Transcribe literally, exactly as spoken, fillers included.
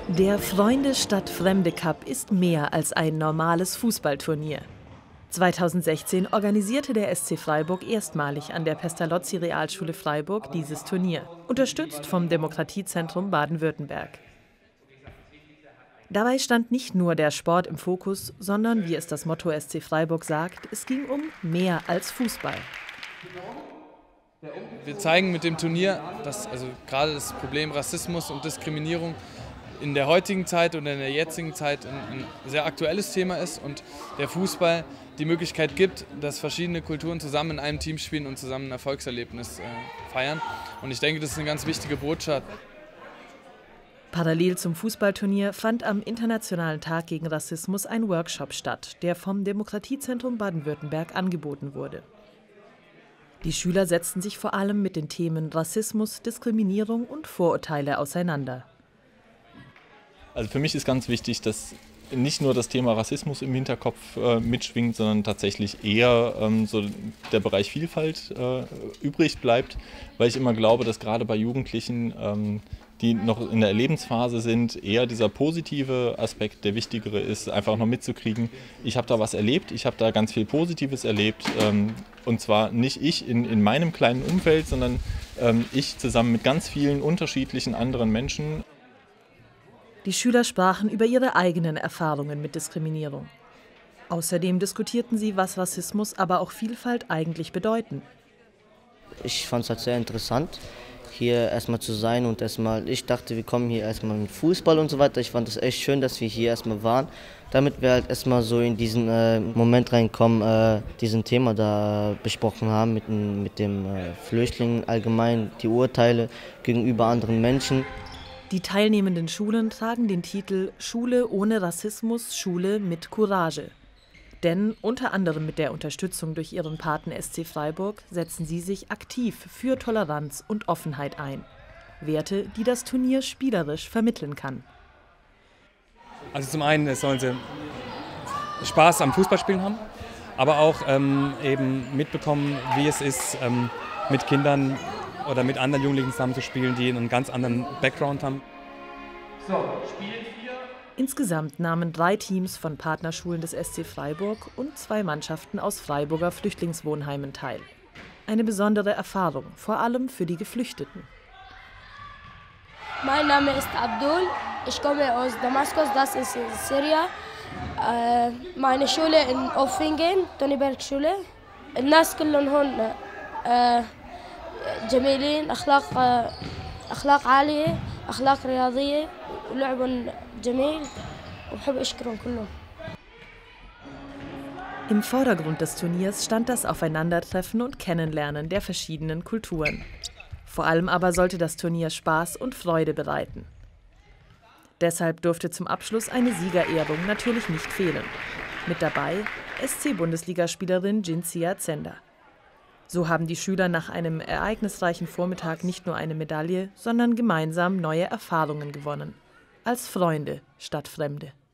Der Freunde statt Fremde Cup ist mehr als ein normales Fußballturnier. zweitausendsechzehn organisierte der S C Freiburg erstmalig an der Pestalozzi-Realschule Freiburg dieses Turnier, unterstützt vom Demokratiezentrum Baden-Württemberg. Dabei stand nicht nur der Sport im Fokus, sondern, wie es das Motto S C Freiburg sagt, es ging um mehr als Fußball. Wir zeigen mit dem Turnier, dass also gerade das Problem Rassismus und Diskriminierung in der heutigen Zeit und in der jetzigen Zeit ein, ein sehr aktuelles Thema ist und der Fußball die Möglichkeit gibt, dass verschiedene Kulturen zusammen in einem Team spielen und zusammen ein Erfolgserlebnis äh, feiern. Und ich denke, das ist eine ganz wichtige Botschaft. Parallel zum Fußballturnier fand am Internationalen Tag gegen Rassismus ein Workshop statt, der vom Demokratiezentrum Baden-Württemberg angeboten wurde. Die Schüler setzten sich vor allem mit den Themen Rassismus, Diskriminierung und Vorurteile auseinander. Also für mich ist ganz wichtig, dass nicht nur das Thema Rassismus im Hinterkopf äh, mitschwingt, sondern tatsächlich eher ähm, so der Bereich Vielfalt äh, übrig bleibt, weil ich immer glaube, dass gerade bei Jugendlichen, ähm, die noch in der Lebensphase sind, eher dieser positive Aspekt der wichtigere ist, einfach noch mitzukriegen, ich habe da was erlebt, ich habe da ganz viel Positives erlebt, ähm, und zwar nicht ich in, in meinem kleinen Umfeld, sondern ähm, ich zusammen mit ganz vielen unterschiedlichen anderen Menschen. Die Schüler sprachen über ihre eigenen Erfahrungen mit Diskriminierung. Außerdem diskutierten sie, was Rassismus, aber auch Vielfalt eigentlich bedeuten. Ich fand es halt sehr interessant, hier erstmal zu sein und erstmal, ich dachte, wir kommen hier erstmal mit Fußball und so weiter. Ich fand es echt schön, dass wir hier erstmal waren, damit wir halt erstmal so in diesen äh, Moment reinkommen, äh, diesen Thema da besprochen haben mit, mit dem äh, Flüchtlingen allgemein, die Urteile gegenüber anderen Menschen. Die teilnehmenden Schulen tragen den Titel Schule ohne Rassismus, Schule mit Courage. Denn unter anderem mit der Unterstützung durch ihren Paten S C Freiburg setzen sie sich aktiv für Toleranz und Offenheit ein. Werte, die das Turnier spielerisch vermitteln kann. Also zum einen sollen sie Spaß am Fußballspielen haben, aber auch ähm, eben mitbekommen, wie es ist, ähm, mit Kindern oder mit anderen Jugendlichen zusammen zu spielen, die einen ganz anderen Background haben. So, Spiel vier. Insgesamt nahmen drei Teams von Partnerschulen des S C Freiburg und zwei Mannschaften aus Freiburger Flüchtlingswohnheimen teil. Eine besondere Erfahrung, vor allem für die Geflüchteten. Mein Name ist Abdul, ich komme aus Damaskus, das ist Syrien. Äh, meine Schule in Offingen, Tonyberg-Schule. الناس كلهم هون جميلين أخلاق أخلاق عالية أخلاق رياضية ولعب جميل وبحب أشكرهم كلهم. Im Vordergrund des Turniers stand das Aufeinandertreffen und Kennenlernen der verschiedenen Kulturen. Vor allem aber sollte das Turnier Spaß und Freude bereiten. Deshalb durfte zum Abschluss eine Siegerehrung natürlich nicht fehlen. Mit dabei S C-Bundesligaspielerin Jinsia Zender. So haben die Schüler nach einem ereignisreichen Vormittag nicht nur eine Medaille, sondern gemeinsam neue Erfahrungen gewonnen. Als Freunde statt Fremde.